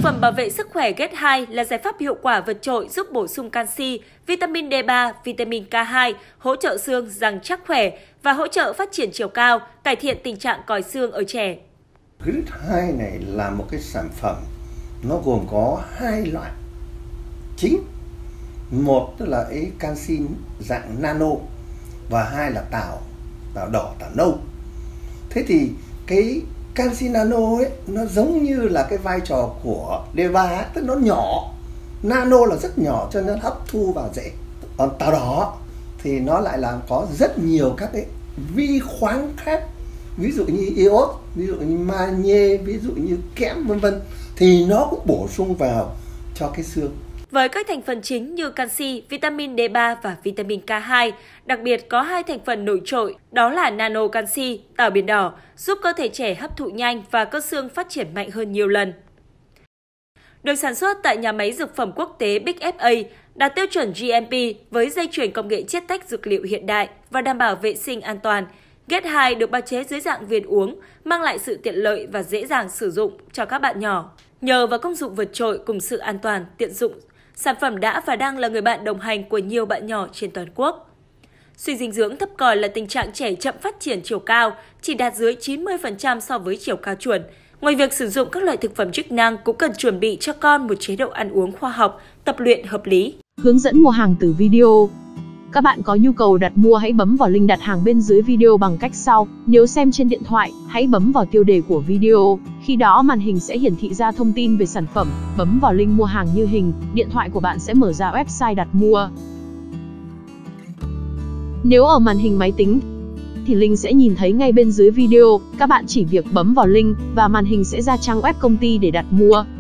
phẩm bảo vệ sức khỏe Get2 là giải pháp hiệu quả vượt trội giúp bổ sung canxi, vitamin D3, vitamin K2, hỗ trợ xương, răng chắc khỏe và hỗ trợ phát triển chiều cao, cải thiện tình trạng còi xương ở trẻ. Get2 này là một cái sản phẩm, nó gồm có hai loại chính. Một tức là cái canxi dạng nano và hai là tảo đỏ, tảo nâu. Thế thì cái canxi nano ấy nó giống như là cái vai trò của D3 ấy, tức nó nhỏ, nano là rất nhỏ cho nên hấp thu vào dễ. Còn tảo đỏ thì nó lại là có rất nhiều các cái vi khoáng khác, ví dụ như iốt, ví dụ như magie, ví dụ như kẽm vân vân, thì nó cũng bổ sung vào cho cái xương. Với các thành phần chính như canxi, vitamin D3 và vitamin K2, đặc biệt có hai thành phần nổi trội, đó là nano canxi, tảo biển đỏ, giúp cơ thể trẻ hấp thụ nhanh và cơ xương phát triển mạnh hơn nhiều lần. Được sản xuất tại nhà máy dược phẩm quốc tế Big FA, đạt tiêu chuẩn GMP với dây chuyền công nghệ chiết tách dược liệu hiện đại và đảm bảo vệ sinh an toàn. Get2 được pha chế dưới dạng viên uống, mang lại sự tiện lợi và dễ dàng sử dụng cho các bạn nhỏ. Nhờ vào công dụng vượt trội cùng sự an toàn, tiện dụng, sản phẩm đã và đang là người bạn đồng hành của nhiều bạn nhỏ trên toàn quốc. Suy dinh dưỡng thấp còi là tình trạng trẻ chậm phát triển chiều cao, chỉ đạt dưới 90% so với chiều cao chuẩn. Ngoài việc sử dụng các loại thực phẩm chức năng, cũng cần chuẩn bị cho con một chế độ ăn uống khoa học, tập luyện hợp lý. Hướng dẫn mua hàng từ video. Các bạn có nhu cầu đặt mua hãy bấm vào link đặt hàng bên dưới video bằng cách sau. Nếu xem trên điện thoại, hãy bấm vào tiêu đề của video. Khi đó màn hình sẽ hiển thị ra thông tin về sản phẩm. Bấm vào link mua hàng như hình, điện thoại của bạn sẽ mở ra website đặt mua. Nếu ở màn hình máy tính, thì link sẽ nhìn thấy ngay bên dưới video. Các bạn chỉ việc bấm vào link và màn hình sẽ ra trang web công ty để đặt mua.